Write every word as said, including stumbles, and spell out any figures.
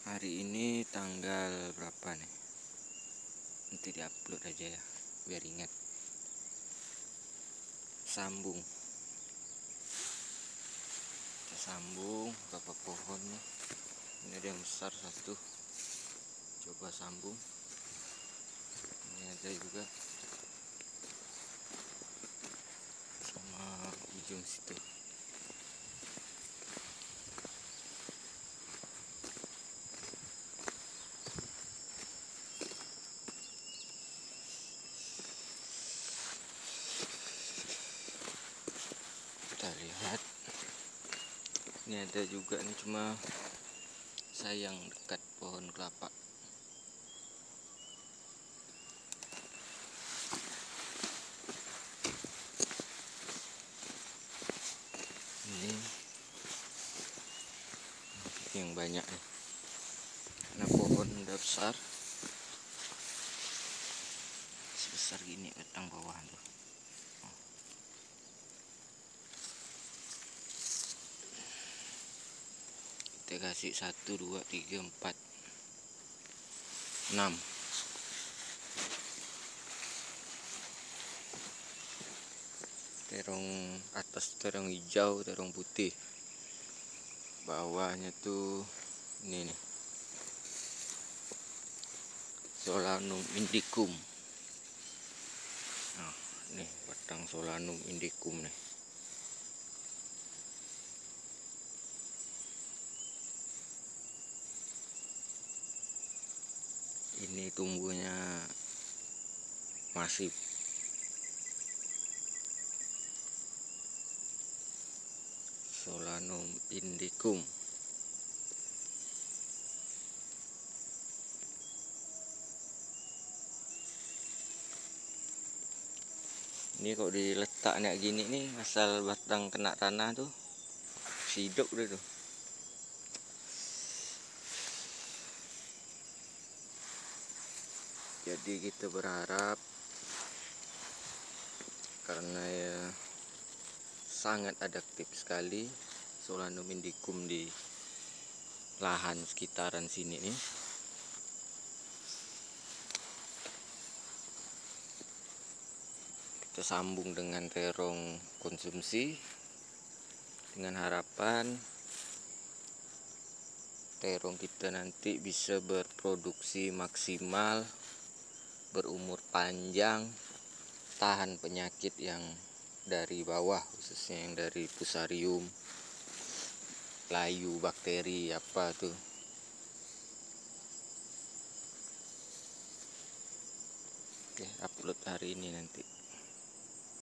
Hari ini tanggal berapa nih? Nanti diupload aja ya, biar ingat. Sambung. Kita sambung berapa pohon nih? Ini ada yang besar satu. Coba sambung. Ini ada juga. Sama ujung situ. Kita lihat. Ini ada juga nih, cuma sayang dekat pohon kelapa. Ini yang banyak nih. Karena pohon udah besar. Sebesar gini batang bawah tuh. Kita kasih satu, dua, tiga, empat, enam. Terong atas terong hijau, terong putih. Bawahnya tuh ini nih. Solanum indicum. Nah, nih batang Solanum indicum nih. Ini tumbuhnya masif. Solanum indicum. Ini kok diletak kayak gini nih, asal batang kena tanah tuh hidup deh tuh. Jadi kita berharap, karena ya sangat adaptif sekali Solanum indicum di lahan sekitaran sini nih. Kita sambung dengan terong konsumsi dengan harapan terong kita nanti bisa berproduksi maksimal, berumur panjang, tahan penyakit yang dari bawah, khususnya yang dari fusarium, layu, bakteri apa tuh. Oke, upload hari ini nanti.